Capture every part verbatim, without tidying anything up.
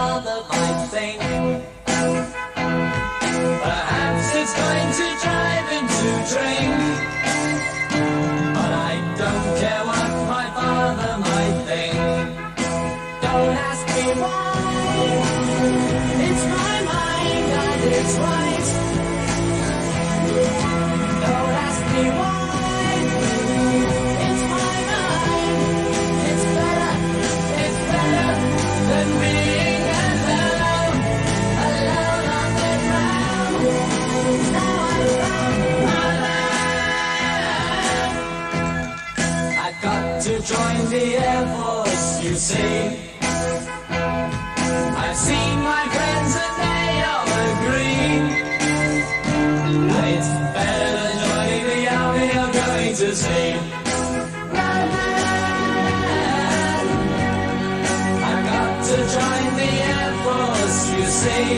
father might think. Perhaps it's going to drive him to drink. But I don't care what my father might think. Don't ask me why. It's my mind and it's right. Don't ask me why. It's my mind. It's better. It's better than being alone. Alone on the ground. Now I found my life. I've got to join the Air Force, you see. I've seen my friends and they all agree that it's better than joining the army you're going to see. I've got to join the Air Force, you see.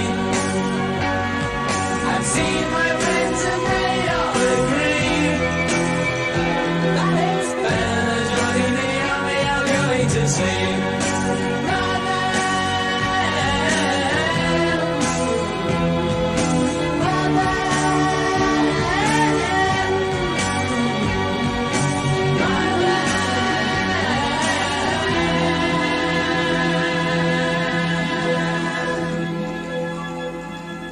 I've seen my friends and they all agree that it's better than joining the army you're going to see.